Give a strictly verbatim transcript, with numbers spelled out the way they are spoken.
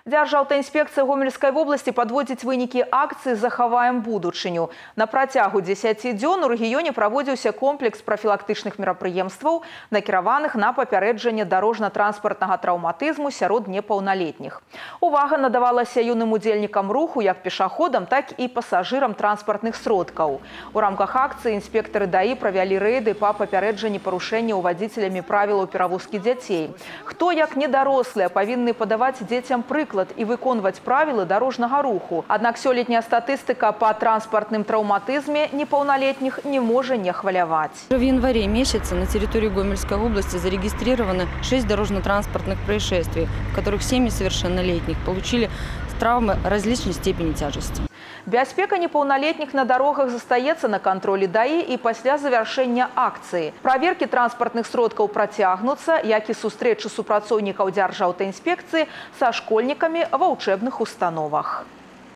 Дзяржаўтаінспекцыя Гомельскай вобласці падводзіць вынікі акцыі «Захаваем будучыню». На працягу дзесяці дзён у рэгіёне праводзіўся комплекс прафілактычных мерапрыемстваў, накіраваных на папярэджанне дарожна-транспартнага траўматызму сярод непаўналетніх. Увага надавалася юным удзельнікам руху, як пешаходам, так і пасажырам транспартных сродкаў. У рамках акцыі інспектары ДАІ правялі рэйды па папярэджанні парушэнняў вадзіцелямі правілаў перавозкі дзяцей. Хто, як недарослыя, павінны падаваць дзецям прыклад і выконваць правілы дарожнага руху. Аднак сёлетняя статыстыка па транспартным траўматызме непаўналетних не можа не хваляваць. В январе месяце на территории Гомельской области зарегистрировано шесть дорожно-транспортных происшествий, в которых семь несовершеннолетних получили травмы различной степени тяжести. Бяспека непаўналетних на дорогах застаецца на контролі ДАІ і пасля завяршэння акцыі. Праверкі транспартных сродкаў працягнуцца, як і сустрэчы супрацоўнікаў Дзяржаўтаінспекцыі са школьнікамі ва ўчэбных установах.